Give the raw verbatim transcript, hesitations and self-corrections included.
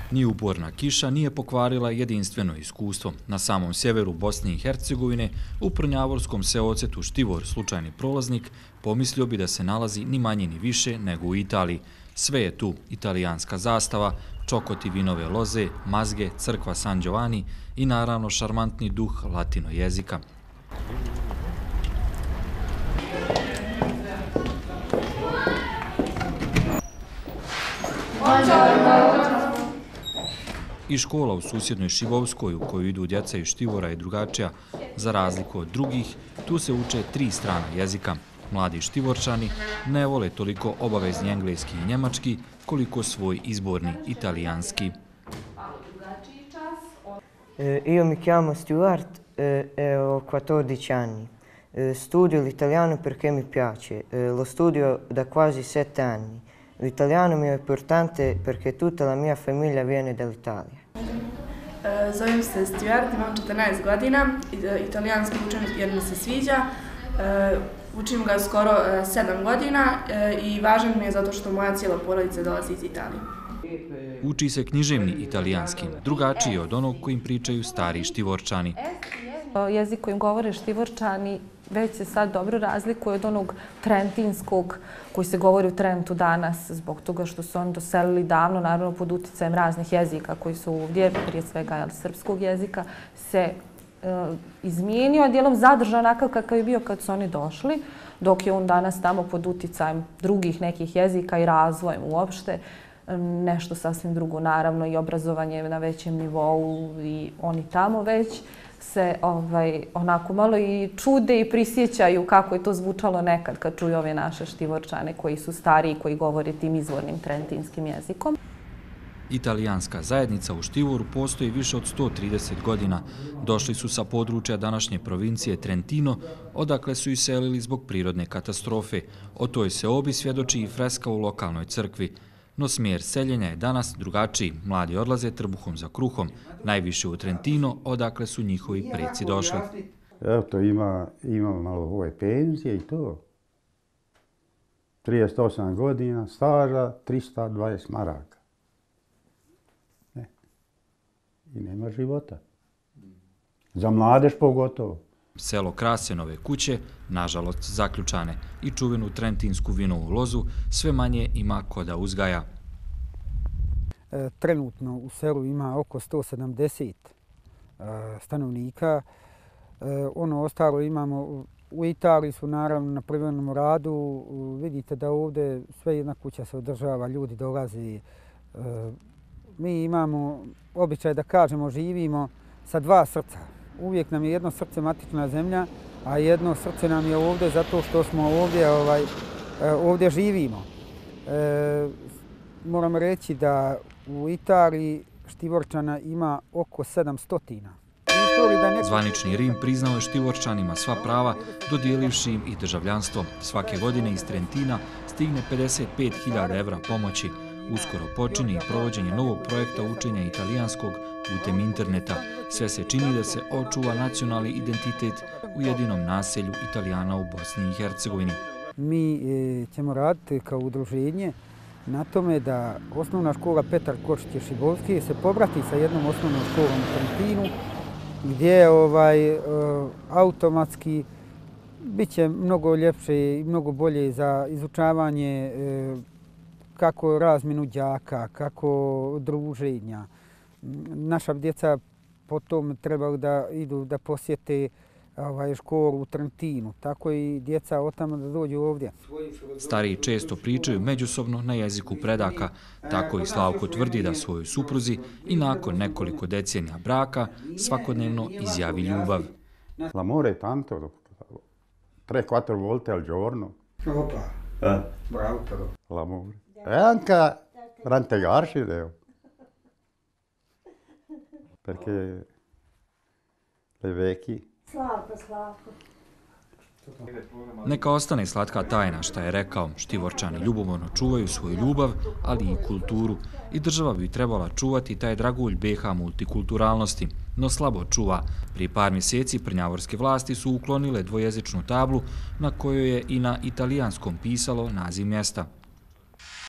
Ni uporna kiša nije pokvarila jedinstveno iskustvo. Na samom sjeveru Bosne i Hercegovine, u prnjavorskom seocetu Štivor, slučajni prolaznik, pomislio bi da se nalazi ni manje ni više nego u Italiji. Sve je tu: italijanska zastava, čokoti vinove loze, mazge, crkva San Giovanni i naravno šarmantni duh latino jezika. I škola u susjednoj Šibovskoj, u koju idu djeca iz Štivora, je drugačija. Za razliku od drugih, tu se uče tri strana jezika. Mladi Štivorčani ne vole toliko obavezni engleski i njemački, koliko svoj izborni italijanski. Io mi chiamo Stuart e ho quattordici anni. Studio l'italiano perché mi piace. Lo studio da quasi sette anni. L'italiano mi è importante perché tutta la mia famiglia viene dall'Italia. Zovem se Stuart, imam četrnaest godina, italijanski učim jer mi se sviđa. Učim ga skoro sedam godina i važan mi je zato što moja cijela porodica dolazi iz Italije. Uči se književni italijanski, drugačiji od onog kojim pričaju stari Štivorčani. Jezik kojim govore Štivorčani već se sad dobro razlikuje od onog trentinskog koji se govori u Trentu danas, zbog toga što su oni doselili davno, naravno pod uticajem raznih jezika koji su ovdje, prije svega srpskog jezika, se izmijenio, a dijelom zadržao onakav kakav je bio kad su oni došli, dok je on danas tamo pod uticajem drugih nekih jezika i razvojem uopšte. Nešto sasvim drugo, naravno, i obrazovanje na većem nivou i oni tamo već se ovaj, onako malo i čude i prisjećaju kako je to zvučalo nekad kad čuju ove naše Štivorčane koji su stariji, koji govore tim izvornim trentinskim jezikom. Italijanska zajednica u Štivoru postoji više od sto trideset godina. Došli su sa područja današnje provincije Trentino, odakle su iselili zbog prirodne katastrofe. O toj seobi svjedoči i freska u lokalnoj crkvi. No smjer seljenja je danas drugačiji. Mladi odlaze trbuhom za kruhom, najviše u Trentino, odakle su njihovi preci došli. Evo to ima, ima malo ove penzije i to. trideset osam godina staža, trista dvadeset maraka. Ne. I nema života. Za mladež pogotovo. Selo krase nove kuće, nažalost zaključane, i čuvenu trentinsku vinovu lozu sve manje ima ko da uzgaja. Trenutno u selu ima oko sto sedamdeset stanovnika. Ono ostalo imamo u Italiji, su naravno na privremenom radu. Vidite da ovdje sve jedna kuća se održava, ljudi dolaze. Mi imamo običaj da kažemo živimo sa dva srca. Uvijek nam je jedno srce matična zemlja, a jedno srce nam je ovdje zato što smo ovdje, ovaj, ovdje živimo. E, moram reći da u Italiji Štivorčana ima oko sedamsto. Zvanični Rim priznao je Štivorčanima sva prava, dodijelivši im i državljanstvo. Svake godine iz Trentina stigne pedeset pet hiljada evra pomoći. Uskoro počinje i provođenje novog projekta učenja italijanskog putem interneta. Sve se čini da se očuva nacionalni identitet u jedinom naselju Italijana u Bosni i Hercegovini. Mi e, ćemo raditi kao udruženje na tome da osnovna škola Petar Kočić Šibovski se pobrati sa jednom osnovnom školom u Trentinu, gdje ovaj, e, automatski bit će mnogo ljepše i mnogo bolje za izučavanje e, kako razmjenu đaka, kako druženja. Naša djeca potom trebaju da idu da posjete ovaj, školu u Trentinu, tako i djeca od tamo da dođu ovdje. Stariji često pričaju međusobno na jeziku predaka, tako i Slavko tvrdi da svojoj supruzi i nakon nekoliko decenija braka svakodnevno izjavi ljubav. L'amore è tanto, tre quattro volte al giorno. Opa, eh? Bravo però. L'amore. E anche rantegarsi, Deo. Perché le vecchi. Slavko, Slavko. Neka ostane slatka tajna šta je rekao. Štivorčani ljubomorno čuvaju svoju ljubav, ali i kulturu. I država bi trebala čuvati taj dragulj be ha multikulturalnosti, no slabo čuva. Prije par mjeseci prnjavorske vlasti su uklonile dvojezičnu tablu na kojoj je i na italijanskom pisalo naziv mjesta.